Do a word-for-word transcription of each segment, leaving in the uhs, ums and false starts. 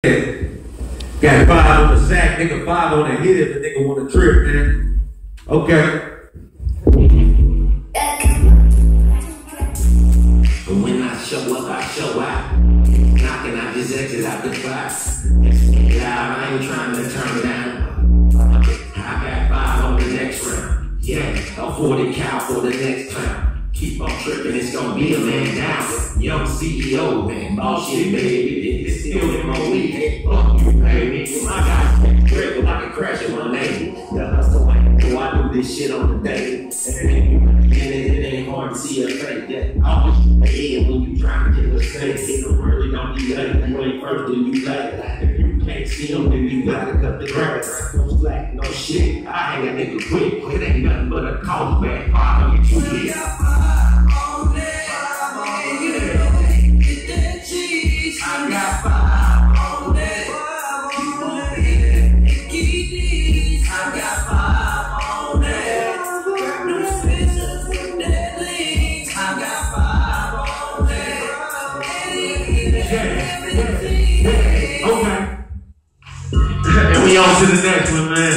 Got five on the sack, nigga, five on the hit if the nigga want to trip, man. Okay. But when I show up, I show out. Knocking, I just exit out the box. Yeah, I ain't trying to turn down. I got five on the next round. Yeah, a forty cal for the next clown. Keep on tripping, it's gonna be a man down. Young C E O, man, bullshit, baby. It's still in my weed. Hey, fuck you, baby. My guys dribble like a crash in my name. The hustle, I do, I do this shit on the day. And it, it ain't hard to see a fake that always head when you trying to get a snake. It really don't be late. You ain't first, then you late. If you can't see them, then you gotta cut the grass. No slack, no shit. I hang a nigga quick. It ain't nothing but a cold bag. I know you get. I got five on that. Keep on hitting, keep these. I got five on that. Grab them switches with that leads. I got five on that. Yeah. Okay. And we on to the next one, man.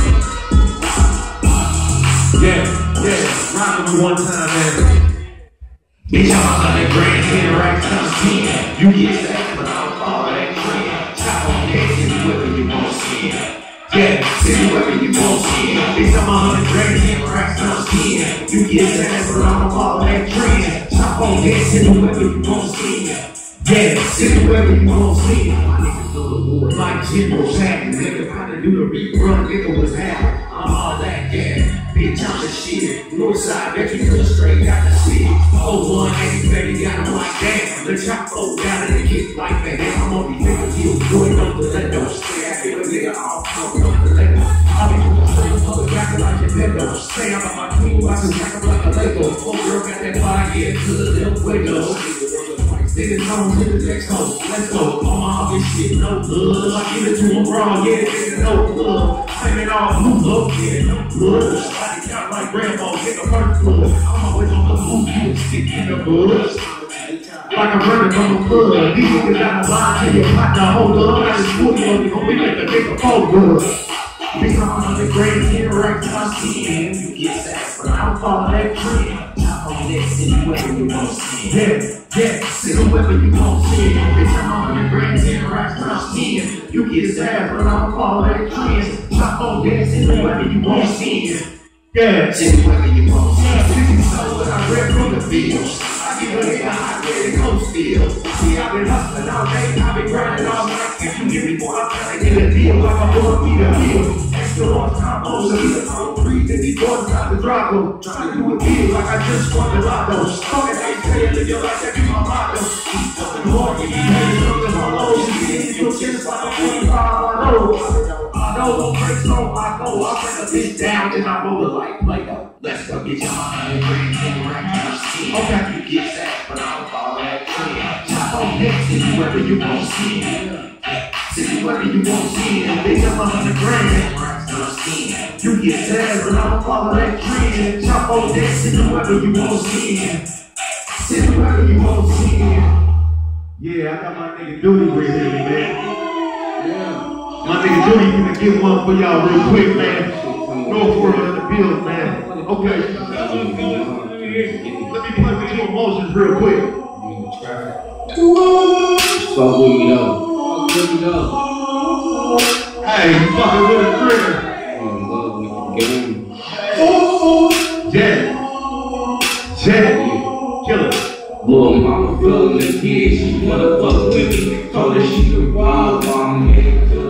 Yeah, yeah. Rockin' me one time, man. Bitch, I'm a hundred grand, ten racks times ten. You get that, but I'm all that trend. Chop on that, see whether you won't see it. Yeah, see whether you won't see it. Bitch, I'm a hundred grand, ten racks times ten. You get that, but I'm all that trend. Chop on that, see whether you won't see it. Yeah, see whether you won't see it. My niggas do the war like General Jackson. Nigga, trying to do the rerun, nigga was happening. I'm all that, yeah. Bitch, I'm the shit. Northside, bet you feel straight, got the city. Oh, one eighty, baby, got him like damn. The Chapo got it and kick like that. Damn, I'm on these niggas, you doing no stilettos. Stay at it, nigga, all pump, no stilettos. I'll be doing straight public rapping like your windows. Stay up on my queen, watch him jack up like a Lego. Full girl got that fire, yeah, to the little window. Niggas home to the next home. Let's go. On my obvious shit, no blood. I give it to him raw, yeah, nigga, no blood. Send it all blue, look, yeah, no blood. Body count like Rambo, nigga, first blood. I'm always on the move, you a stick in the bush. Like I'm running from the flood. These niggas got a line to your pot, now hold up. I just put you on the go, we make the nigga fall good. Bitch, I'm on the grand ten right times ten. You get that, but I don't follow that trend. Top on that, see whether you won't see it. Yeah, yeah, see whether you won't see it. Bitch, I'm on the grand ten right times ten. You get sad, but I don't follow that trend. Top on that, see whether you won't see it. Yeah, see whether you won't see it. This is so what I read from the field. I give a nigga hot way to go still. See, I've been hustling all day, I've been grinding all night. If you give me more, I'm trying to get a deal like I'm gonna be the deal. Extra long time, oh, so he's a concrete. Then these boys got the drop them. Trying to do a deal like I just won the lotto. Fucking ain't saying live your life, that be my motto. Keep fucking hard, you be hating up in my low. You be in your chest like a forty-five, I know. I know, don't break slow, I go. I bring a bitch down, then I roll it like Play-Doh. Let's go get your hundred grand, ten right now. Okay, you get that, but I don't follow that trend. Chop on next, see whether you won't see it. See whether you won't see it. Bitch, I'm a hundred grand. You get that, but I don't follow that trend. Chop on next, see whether you won't see it. See whether you won't see it. Yeah, I got my nigga Doody with me, man. Yeah. My nigga Doody gonna get one for y'all real quick, man. North World in the build, man. Okay. Let me play with your emotions real quick. Fuck with me though. Hey, you fucking with a trigger. Jet. Jet. Kill it. Little mama feeling the kid, she wanna fuck with me. Told her she could ride while I'm heading to the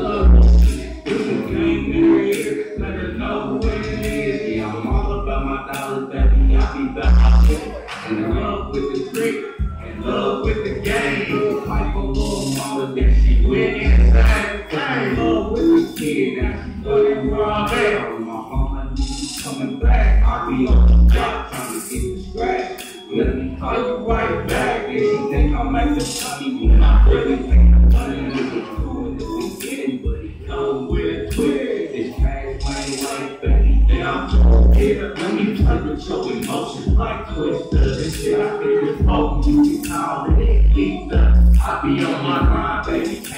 let her know what it is. Yeah, I'm all about my dollars, baby. I be back in love with the trick, in love with the game. Fight for little mama, then she went inside. In love with the kid, now she fucking raw there. My mama knew she coming back. I be on the block trying to get the scratch. Let me call you right back. If you think I'm acting funny, when I really think I'm funny, it was cool in the beginning, but it come with a twist. It's past money like baby. Then I'm trying to get up. Let me play with your emotions like Twister. This shit I feel is broken. You can call it Lisa. I be on my grind, baby. Can't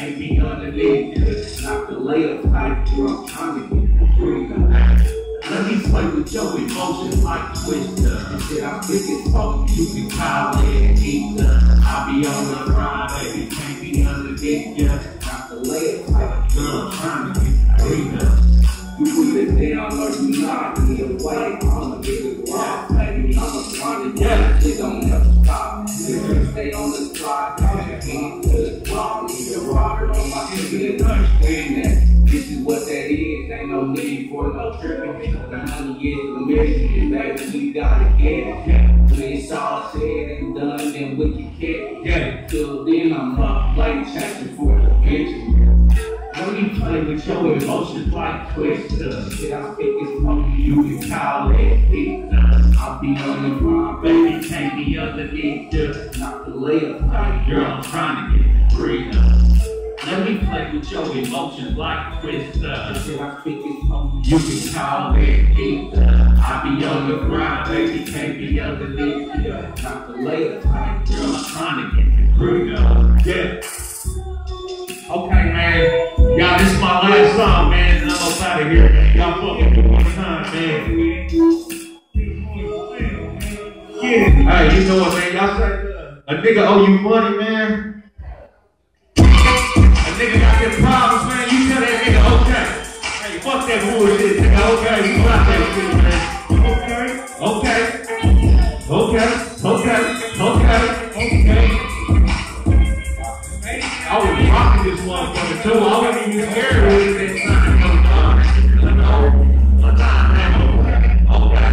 can't be underneath you. Not the layup type, I'm trying to get free. Let me play with your emotions like Twister. And shit, I think it's fun. You can call it and eat the. I'll be on the grind, baby. Can't be underneath you. Not the layup type, girl, I'm trying to get free. You put it down or you not. Either way, I'm a nigga rock, baby. I'm a running, yeah, shit don't never stop. Nigga stay on the slide, I'm a king to the block. Nigga rocker on my nigga and understand that. This is what that is, ain't no need for no tripping. The money is the mission, baby, we gotta get it. When it's all said and done, then we can get it. Till then, I'm up late checking for the bitch. Let me play with your emotions like Twister. Shit, I think it's funny, you can call it pizza. I'll be on the grind, baby, can't be underneath you. Not the layup type, girl, I'm trying to get the freedom. Let me play with your emotions like Twister. Shit, I think it's funny, you can call it pizza. I'll be on the grind, baby, can't be underneath you. Not the layup type, girl, I'm trying to get the freedom. Yeah. Okay, man. Y'all, this is my last song, man, and I'm up out of here, man. Y'all fucking do one time, man. Yeah. Hey, you know what, man? Y'all say a nigga owe you money, man. A nigga got them problems, man. You tell that nigga, okay. Hey, fuck that bullshit, nigga. Okay, you got that shit, man. Okay, okay, okay, okay, okay, okay. I was rocking this motherfucker too. I wasn't even scared of it that time. No, no, no, no, okay,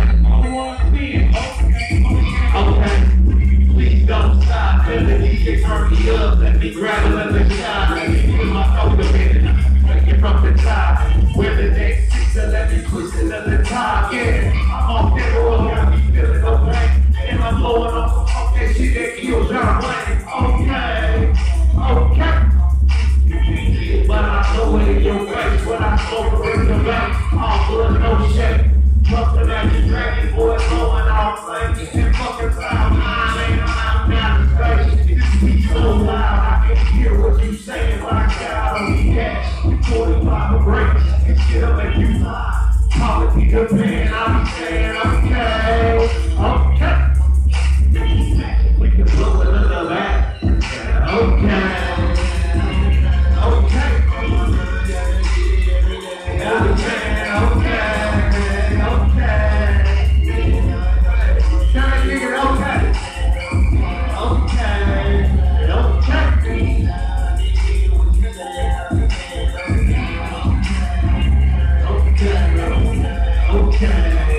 okay, please don't stop. Let the D J turn me up. Let me grab a leather shot. Let me put my coat up in it. Take it from the top. Where the next six, let me twist it at the top. Yeah, I'm off that road. Got me feeling okay. And I'm blowing off that shit that kills John Wayne. Okay. Okay, but I know it in your face when I spoke in the back. All blood, no shake. Trusting at the dragon, boy, blowing all flames. And fucking sound mine ain't allowed down the space. This beat so loud, I can hear what you saying when I get out on the gas. forty-five a break, and shit'll make you lie. Call it the pen, I'll be saying, okay, okay. We can blow it under the back. Okay, okay, okay, okay, okay. Can I get it? Okay, okay, okay. Okay,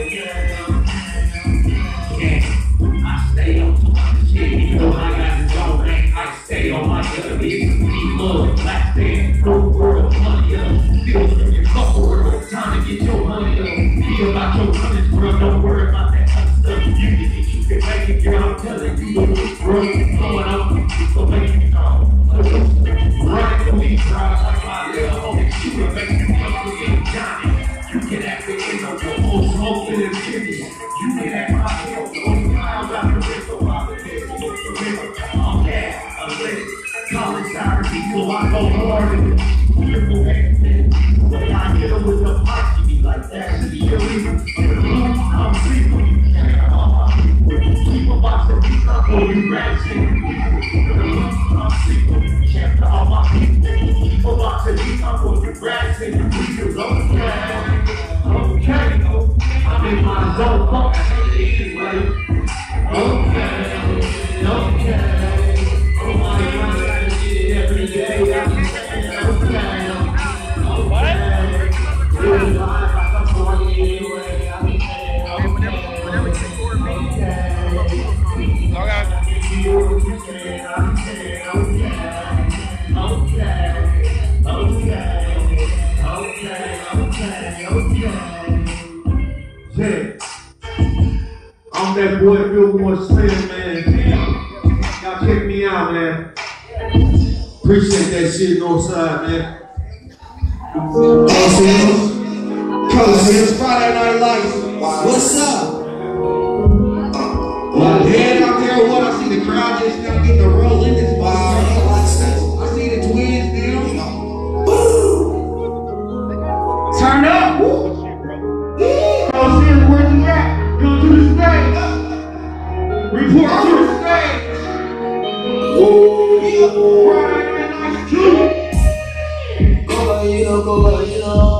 okay. I stay on top of shit, you know I got the zone, man. I stay on my other business, we love, black stand, no world, money up. Still from your cup world, time to get your money up. Be about your money, bro, don't worry about that other stuff. You can think you can make it, girl, I'm telling you, bro, blowing up, so make it come. Running the lead, drive like my little homie, she will make you come to get Johnny. You can act the end of your whole smoke in the city. You can act my hell, the only miles out the rest of my life. I'm gas, I'm lit, college sour so I go hard in it. Triple accent, when I hit her with the pipe, she be like that, she be illegal. I'm sleeping, keep a box of beats up for you ratchet. I'm sleeping, check to all my people, keep a box of beats up for you ratchet. Okay, okay, I'm in my zone, fuck anyway. Okay, okay. Oh my God, I shit every day. I'm saying okay, okay. Real life, like I'm forty anyway. I'm saying okay, whatever you say for me. okay. I'm saying okay, okay, okay, okay, okay, okay. Yeah. I'm that boy Billboard Slim, man. Y'all check me out, man. Appreciate that shit, Northside, man. Coliseum, Coliseum, Friday Night Lights. What's up? Well, head out there, what? I see the crowd just now getting to roll in this bar. I see the twins now. Report to the stage. Cocaína, cocaína.